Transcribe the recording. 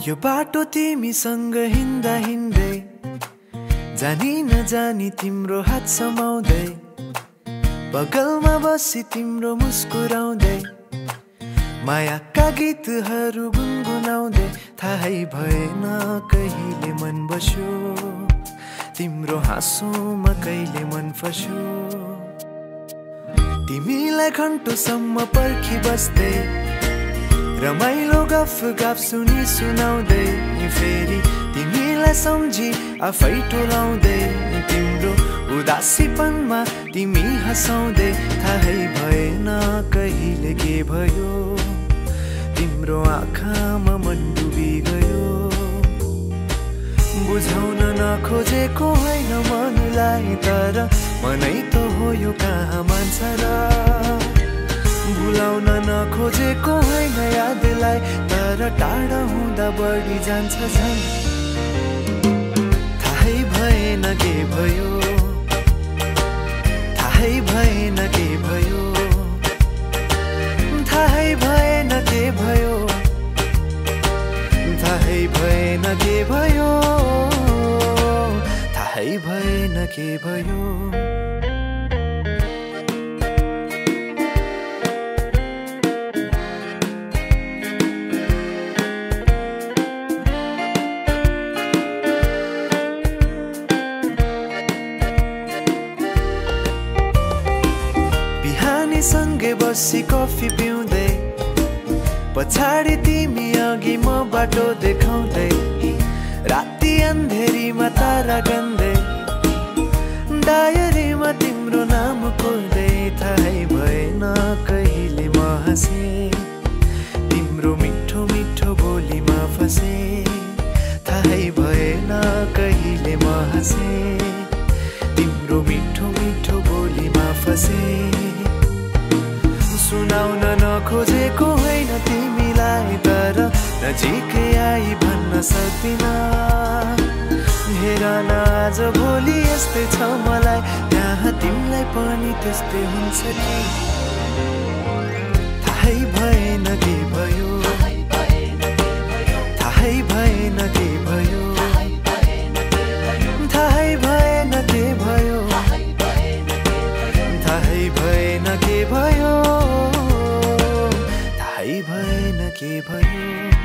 यो बाटो तिमीसँग हिँड्दा हिँड्दै जानी नजानी तिम्रो हात समाउँदै बगलमा बसी तिम्रो मुस्कुराउँदै मायाका गीतहरू गुनगुनाउँदै थाहै भएन कहिले मन बस्यो तिम्रो हाँसोमा कहिले मन फस्यो तिमीलाई घन्टोसम्म पर्खी बस्दै रमाइलो गफ गफ सुनी सुनाउँदै फेरि तिमीलाई सम्झी आफै टोलाउँदै तिम्रो उदासीपनमा तिमी हँसाउँदै थाहै भएन कहिले के भयो तिम्रो आँखामा मन डुबी गयो बुझाउन नखोजेको होइन मनलाई तर मनै त हो यो कहाँ मान्छ र भुलाउन नखोजेको होइन यादलाई तर टाढा हुँदा बढी जान्छ झन् थाहै भएन के भयो थाहै भएन के भयो थाहै भएन के भयो थाहै भएन के भयो थाहै भएन के भयो सँगै बसी कफी पिउँदै पछाडि तिमी अघि म बाटो देखाउँदै राति अन्धेरीमा तारा गन्दै डायरीमा तिम्रो नाम कोर्दै थाहै भएन कहिले म हाँसे तिम्रो मिठो मिठो बोलीमा फसे थाहै भएन कहिले म हाँसे तिम्रो मिठो मिठो बोलीमा फसे सुनाउन नखोजेको होइन तिमीलाई तर नजिकै आई भन्न सक्दिन हेर न आज भोलि यस्तै छ मलाई त्यहाँ तिमीलाई पनि त्यस्तै हुन्छ कि थाहै भएन के भयो थाहै भएन के भयो थाहै भएन के भयो थाहै भएन के भयो थाहै भएन के भयो